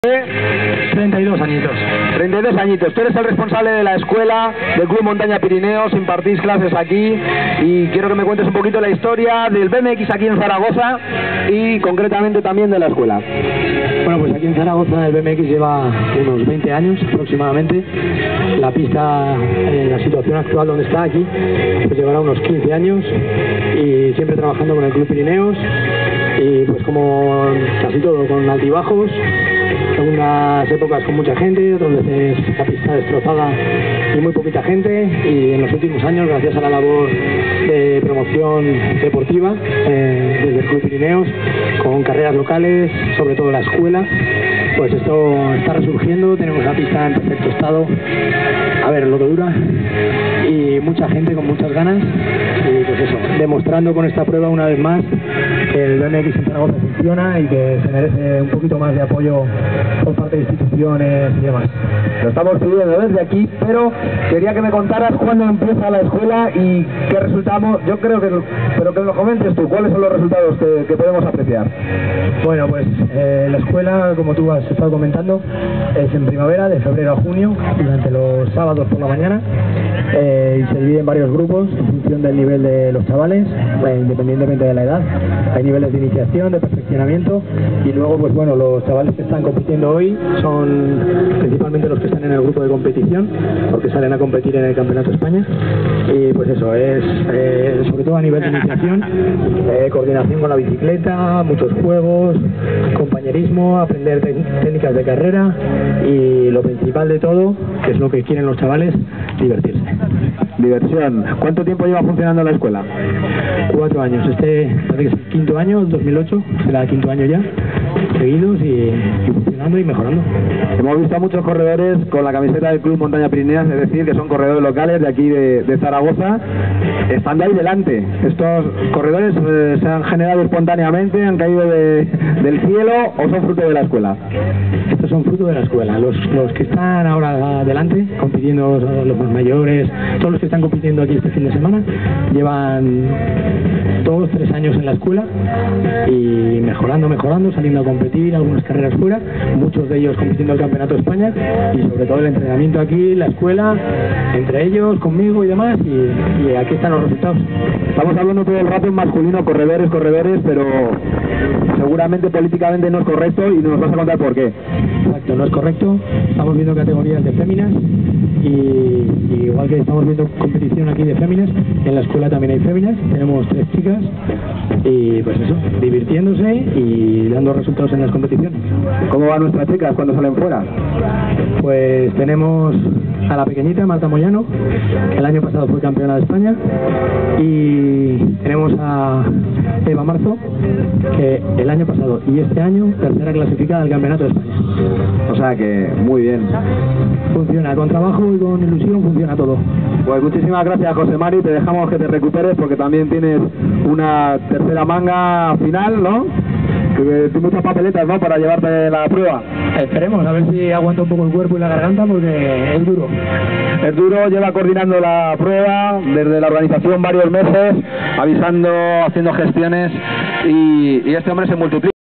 32 añitos. 32 añitos. Tú eres el responsable de la escuela del Club Montaña Pirineos, impartís clases aquí y quiero que me cuentes un poquito la historia del BMX aquí en Zaragoza y concretamente también de la escuela. Bueno, pues aquí en Zaragoza el BMX lleva unos 20 años aproximadamente. La pista, en la situación actual donde está aquí, pues llevará unos 15 años y siempre trabajando con el Club Pirineos y pues como casi todo, con altibajos. Unas épocas con mucha gente, otras veces la pista destrozada y muy poquita gente, y en los últimos años, gracias a la labor de promoción deportiva desde el Club Pirineos, con carreras locales, sobre todo la escuela, pues esto está resurgiendo. Tenemos la pista en perfecto estado, a ver lo que dura, y mucha gente con muchas ganas, y pues eso, demostrando con esta prueba una vez más que el BMX en Zaragoza funciona y que se merece un poquito más de apoyo por parte de instituciones y demás. Lo estamos pidiendo desde aquí, pero quería que me contaras cuándo empieza la escuela y qué resultamos. Yo creo que, pero que nos comentes tú, cuáles son los resultados que podemos apreciar. Bueno, pues la escuela, como tú has estado comentando, es en primavera, de febrero a junio, durante los sábados por la mañana, y se divide en varios grupos en función del nivel de los chavales, independientemente de la edad. Hay niveles de iniciación, de perfeccionamiento, y luego, pues bueno, los chavales que están compitiendo hoy son principalmente los que están en el grupo de competición, porque salen a competir en el Campeonato de España, y pues eso, es sobre todo a nivel de iniciación, coordinación con la bicicleta, muchos juegos, compañerismo, aprender técnicas de carrera, y lo principal de todo, que es lo que quieren los chavales, divertirse. Diversión. ¿Cuánto tiempo lleva funcionando la escuela? 4 años. Este parece que es el quinto año, el 2008, será el quinto año ya, seguidos y funcionando y mejorando. Hemos visto a muchos corredores con la camiseta del Club Montaña Pirineos, es decir, que son corredores locales de aquí de Zaragoza, estando ahí delante. Estos corredores se han generado espontáneamente, han caído del cielo o son fruto de la escuela. Estos son fruto de la escuela. Los que están ahora delante, compitiendo, los más mayores, todos los que están compitiendo aquí este fin de semana, llevan 2-3 años en la escuela y mejorando, saliendo a competir, algunas carreras fuera, muchos de ellos compitiendo el Campeonato de España, y sobre todo el entrenamiento aquí, la escuela, entre ellos, conmigo y demás, y aquí están los resultados. Estamos hablando todo el rato en masculino, corredores, pero seguramente políticamente no es correcto y nos vas a contar por qué. Exacto, no es correcto. Estamos viendo categorías de féminas y igual que estamos viendo competición aquí de féminas, en la escuela también hay féminas. Tenemos 3 chicas y pues eso, divirtiéndose y dando resultados en las competiciones. ¿Cómo van nuestras chicas cuando salen fuera? Pues tenemos a la pequeñita Marta Moyano, que el año pasado fue campeona de España, y tenemos a Eva Marzo, que el año pasado y este año tercera clasificada del Campeonato de España. O sea que muy bien. Funciona, con trabajo y con ilusión funciona todo. Pues muchísimas gracias, José Mari, te dejamos que te recuperes porque también tienes una tercera manga final, ¿no? Que tienes muchas papeletas, ¿no?, para llevarte la prueba. Esperemos, a ver si aguanta un poco el cuerpo y la garganta, porque es duro. Es duro, lleva coordinando la prueba desde la organización varios meses, avisando, haciendo gestiones, y este hombre se multiplica.